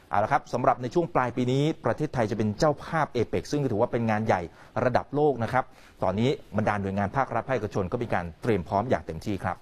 เอาละครับสำหรับในช่วงปลายปีนี้ประเทศไทยจะเป็นเจ้าภาพเอเปกซึ่งถือว่าเป็นงานใหญ่ระดับโลกนะครับตอนนี้บรรดาหน่วยงานภาครัฐภาคเอกชนก็มีการเตรียมพร้อมอย่างเต็มที่ครับ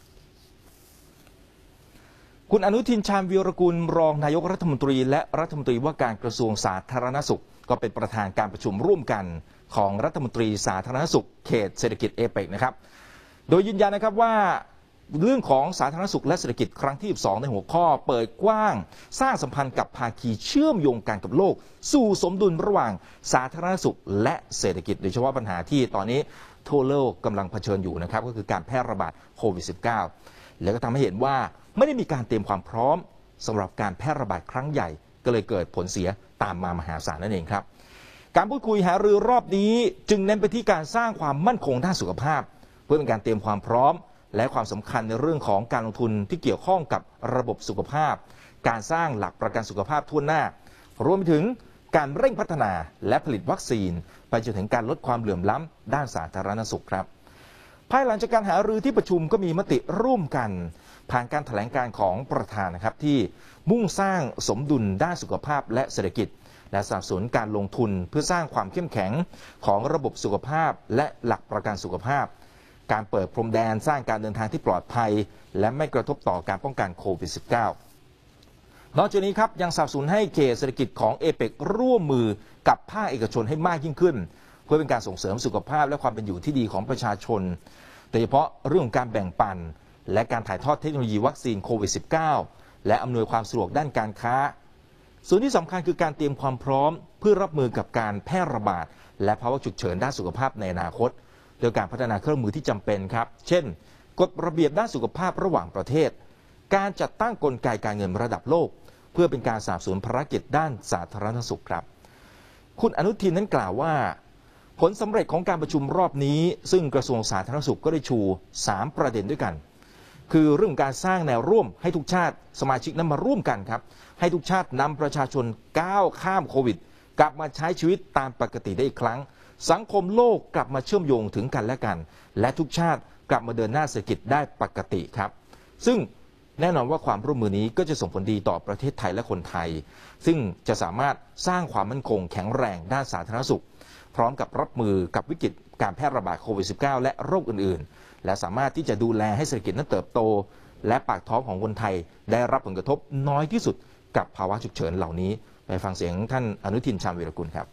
คุณอนุทินชาญวีรกุลรองนายกรัฐมนตรีและรัฐมนตรีว่าการกระทรวงสาธารณสุขก็เป็นประธานการประชุมร่วมกันของรัฐมนตรีสาธารณสุขเขตเศรษฐกิจเอเปกนะครับโดยยืนยันนะครับว่าเรื่องของสาธารณสุขและเศรษฐกิจครั้งที่12ในหัวข้อเปิดกว้างสร้างสัมพันธ์กับภาคีเชื่อมโยงกันกับโลกสู่สมดุลระหว่างสาธารณสุขและเศรษฐกิจโดยเฉพาะปัญหาที่ตอนนี้ทั่วโลกกำลังเผชิญอยู่นะครับก็คือการแพร่ระบาดโควิด -19 แล้วก็ทำให้เห็นว่าไม่ได้มีการเตรียมความพร้อมสำหรับการแพร่ระบาดครั้งใหญ่ก็เลยเกิดผลเสียตามมามหาศาลนั่นเองครับการพูดคุยหารือรอบนี้จึงเน้นไปที่การสร้างความมั่นคงด้านสุขภาพเพื่อเป็นการเตรียมความพร้อมและความสำคัญในเรื่องของการลงทุนที่เกี่ยวข้องกับระบบสุขภาพการสร้างหลักประกันสุขภาพทั่วหน้ารวมไปถึงการเร่งพัฒนาและผลิตวัคซีนไปจนถึงการลดความเหลื่อมล้ำด้านสาธารณสุขครับภายหลังจากการหารือที่ประชุมก็มีมติร่วมกันผ่านการแถลงการของประธานนะครับที่มุ่งสร้างสมดุลด้านสุขภาพและเศรษฐกิจและสนับสนุนการลงทุนเพื่อสร้างความเข้มแข็งของระบบสุขภาพและหลักประกันสุขภาพการเปิดพรมแดนสร้างการเดินทางที่ปลอดภัยและไม่กระทบต่อการป้องกันโควิด -19 นอกจากนี้ครับยังสนับสนุนให้เขตเศรษฐกิจของเอเปกร่วมมือกับภาคเอกชนให้มากยิ่งขึ้นเพื่อเป็นการส่งเสริมสุขภาพและความเป็นอยู่ที่ดีของประชาชนโดยเฉพาะเรื่องของการแบ่งปันและการถ่ายทอดเทคโนโลยีวัคซีนโควิด -19 และอำนวยความสะดวกด้านการค้าส่วนที่สำคัญคือการเตรียมความพร้อมเพื่อรับมือกับการแพร่ระบาดและภาวะฉุกเฉินด้านสุขภาพในอนาคตโดยการพัฒนาเครื่องมือที่จำเป็นครับเช่นกฎระเบียบด้านสุขภาพระหว่างประเทศการจัดตั้งกลไกการเงินระดับโลกเพื่อเป็นการสนับสนุนภารกิจด้านสาธารณสุขครับคุณอนุทินนั้นกล่าวว่าผลสำเร็จของการประชุมรอบนี้ซึ่งกระทรวงสาธารณสุขก็ได้ชู3ประเด็นด้วยกันคือเรื่องการสร้างแนวร่วมให้ทุกชาติสมาชิกนั้นมาร่วมกันครับให้ทุกชาตินำประชาชนก้าวข้ามโควิดกลับมาใช้ชีวิตตามปกติได้อีกครั้งสังคมโลกกลับมาเชื่อมโยงถึงกันและกันและทุกชาติกลับมาเดินหน้าเศรษฐกิจได้ปกติครับซึ่งแน่นอนว่าความร่วมมือนี้ก็จะส่งผลดีต่อประเทศไทยและคนไทยซึ่งจะสามารถสร้างความมั่นคงแข็งแรงด้านสาธารณสุขพร้อมกับรับมือกับวิกฤตการแพร่ระบาดโควิด -19 และโรคอื่นๆและสามารถที่จะดูแลให้เศรษฐกิจนั้นเติบโตและปากท้องของคนไทยได้รับผลกระทบน้อยที่สุดกับภาวะฉุกเฉินเหล่านี้ไปฟังเสียงท่านอนุทินชาญวีรกุลครับ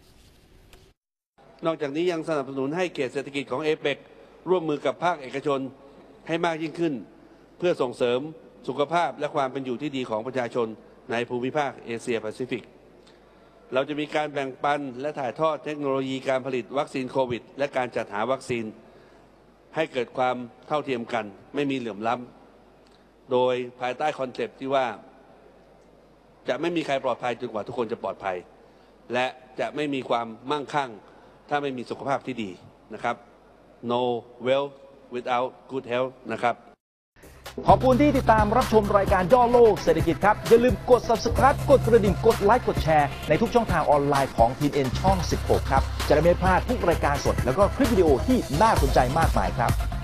นอกจากนี้ยังสนับสนุนให้เขตเศรษฐกิจของเอเปกร่วมมือกับภาคเอกชนให้มากยิ่งขึ้นเพื่อส่งเสริมสุขภาพและความเป็นอยู่ที่ดีของประชาชนในภูมิภาคเอเชียแปซิฟิกเราจะมีการแบ่งปันและถ่ายทอดเทคโนโลยีการผลิตวัคซีนโควิดและการจัดหาวัคซีนให้เกิดความเท่าเทียมกันไม่มีเหลื่อมล้ำโดยภายใต้คอนเซปต์ที่ว่าจะไม่มีใครปลอดภัยจนกว่าทุกคนจะปลอดภัยและจะไม่มีความมั่งคั่งถ้าไม่มีสุขภาพที่ดีนะครับ No wealth without good health นะครับขอบคุณที่ติดตามรับชมรายการย่อโลกเศรษฐกิจครับอย่าลืมกด Subscribe กดกระดิ่งกดไลค์กดแชร์ในทุกช่องทางออนไลน์ของ TNN ช่อง 16 ครับจะได้ไม่พลาดทุกรายการสดแล้วก็คลิปวิดีโอที่น่าสนใจมากมายครับ